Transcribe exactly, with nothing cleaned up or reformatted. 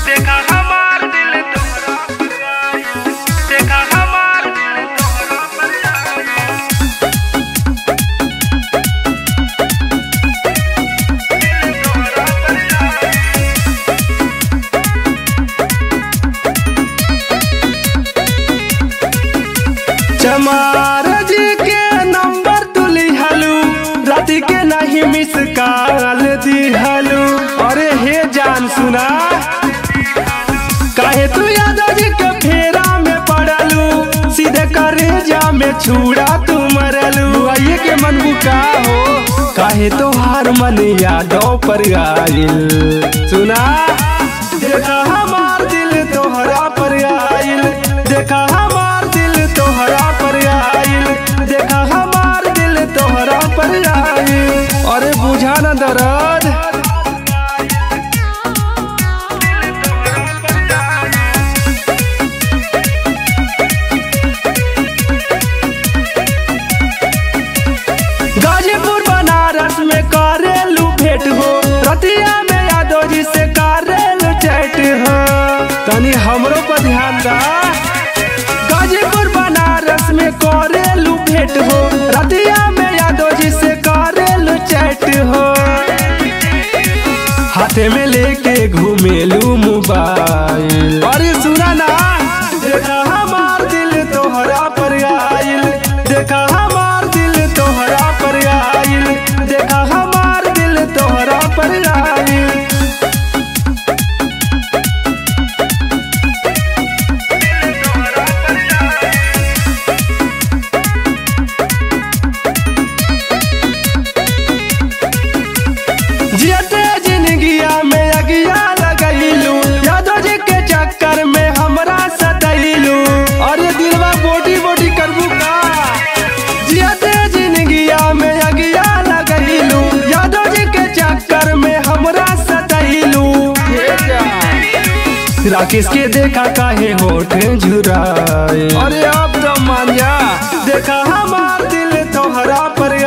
देखा हमार दिल तोहरा पर आइल, देखा हमार दिल तोहरा पर आइल, दिल तोहरा पर आइल। चमार जी के नंबर तुली हलू, राति के नहीं मिस काल दी हलू। अरे हे जान सुना, काहे तू यादव जी के फेरा में पड़लू, सीधे करेजा में छुड़ा तू मरलू। आइए के मन बुका हो, काहे तो हार मन यादव पर आइल। सुना, देखा हमार दिल तोहरा पर आइल, देखा हमार दिल तोहरा पर आइल, देखा हमार दिल तोहरा पर आइल। अरे बुझा न दर्द, गाजीपुर बनारस में करेलू भेंट हो, रतिया में यादव जी से करेलू चैट हो। तनी हमरो पर ध्यान दा, गाजीपुर बनारस में करेलू भेंट हो, रतिया में यादव जी से करेलू चैट हो। हाथे में लेके घूमेलू मोबाइल। अरे सुना ना, देखा हमार दिल तोहरा पर आइल, देखा हमार दिल तोहरा पर आइल, देखा हमार दिल तोहरा पर आइल। जियते जिंदगिया में अगिया लगैलू, यादव जी के चक्कर में हमरा सतैलू। अरे दिलवा बोटी बोटी करबू का, जियते जिंदगिया में अगिया लगैलू, यादव जी के चक्कर में हमरा सतैलू। राकेश के देखा काहे होठ झुराए, अरे अब तो मान जा, देखा हमार दिल तोहरा पर